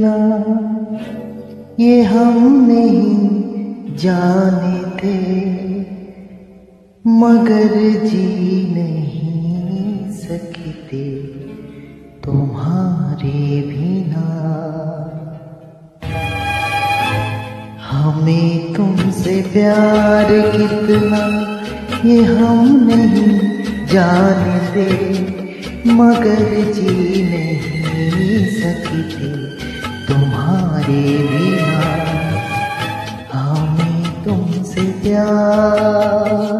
कितना ये हम नहीं जाने थे, मगर जी नहीं सकते तुम्हारे बिना। हमें तुमसे प्यार कितना ये हम नहीं जानते, मगर जी नहीं सकते तुम्हारे बिना। हमें तुमसे प्यार।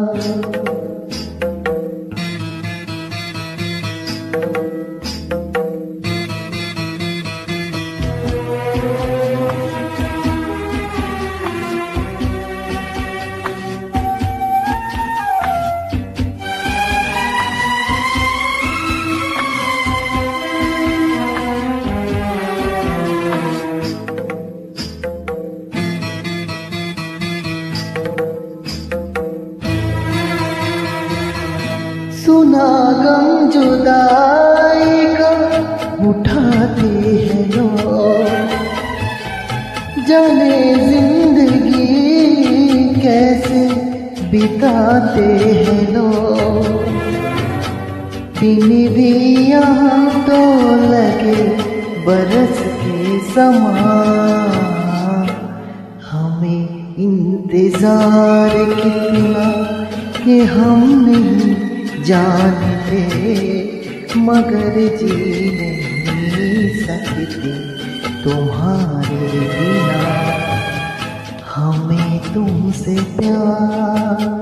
सुना गम जुदाई का उठाते हैं लोग, जाने जिंदगी कैसे बिताते हैं लोग। दिन भी यहाँ तो लगे बरस के समान, हमें इंतजार कितना कि हम नहीं जानते, मगर जी नहीं सकते तुम्हारे बिना। हमें तुमसे प्यार।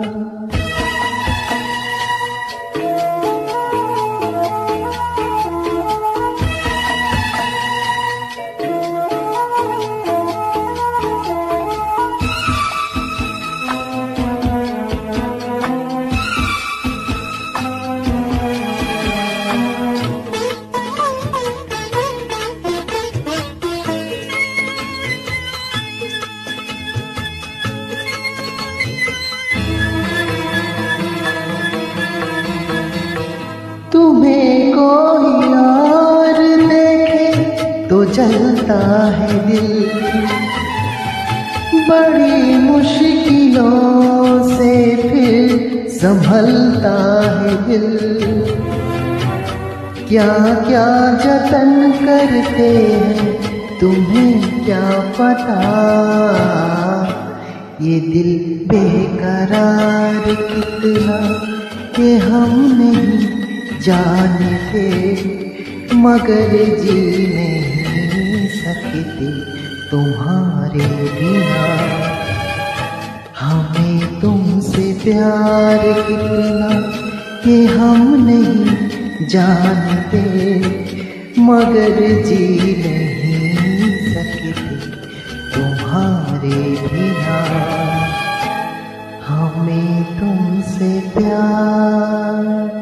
तुम्हें कोई और देखे तो जलता है दिल, बड़ी मुश्किलों से फिर संभलता है दिल। क्या क्या जतन करते हैं तुम्हें क्या पता, ये दिल बेकरार कितना कि हम नहीं जानते, मगर जी नहीं सकते तुम्हारे बिना। हमें तुमसे प्यार कितना कि हम नहीं जानते, मगर जी नहीं सकते तुम्हारे बिना। हमें तुमसे प्यार।